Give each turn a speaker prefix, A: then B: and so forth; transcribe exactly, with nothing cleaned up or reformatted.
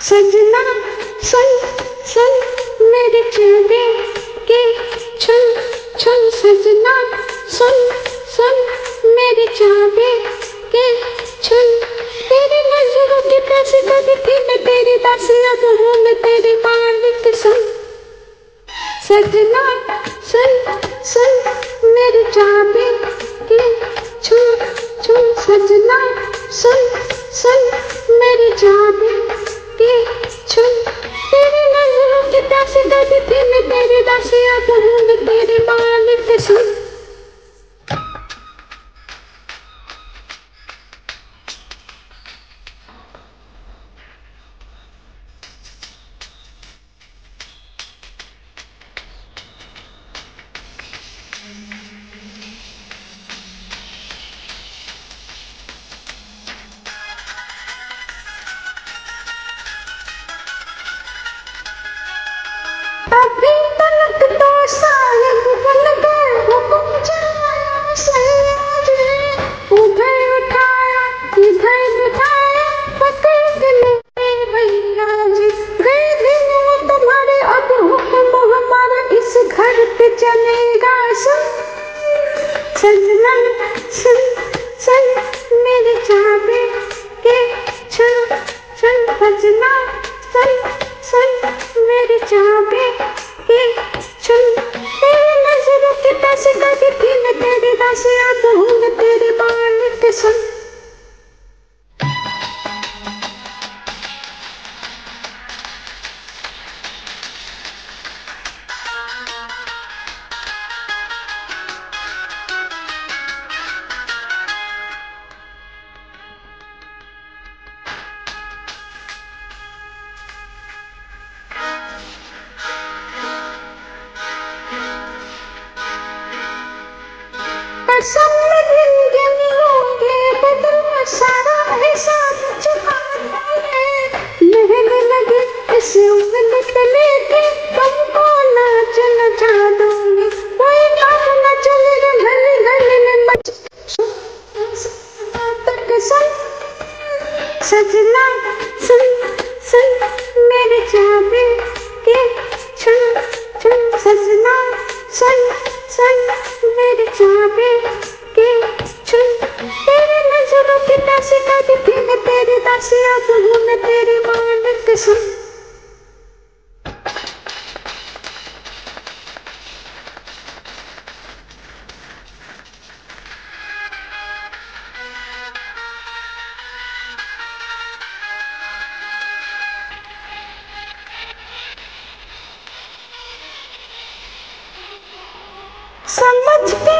A: सजना सुन सुन मेरी चाबी के छुन छुन सजना सुन सुन मेरी चाबी के छुन तेरी नजरों की प्यासी कभी थी मैं तेरी दासी अब हूँ मैं तेरी मालिक सुन सजना सुन सुन मेरी चाबी के छुन छुन सजना सुन सुन मेरी चाबी के छुन तेरी नजरों की प्यासी कभी थी मैं तेरी दासी अब हूँ मैं तेरी मालिक सुन अभी तलक तो शायद बन गए हुक्म चलाया सैयद ने उधर उठाया इधर बिठाया पकड़ के मेरे भैया जी गए दिन वो तुम्हारे अब हुक्म हमारा इस घर पे चलेगा सुन सजना सुन सुन मेरी चाबी के छुन छुन सजना सुन सुन मेरी चाबी के छुन तेरी नजरों की प्यासी कभी थी मैं तेरी दासी अब हूँ मैं तेरी मालिक सुन कसम लेंगे मिलोगे बदला सारा हिसाब चुकाना है लहने लगे इस उंगली पे लेके तुमको नाच नचा दूंगी कोई काम न चलेगा गली गली में मच तक सुन सजना सुन सुन मेरी चाबी के छुन छुन सजना सुन सुन मेरी चाबी के छुन तेरी नजरों की प्यासी कभी थी मैं तेरी दासी अब हूँ मैं तेरी मालिक सुन समझ के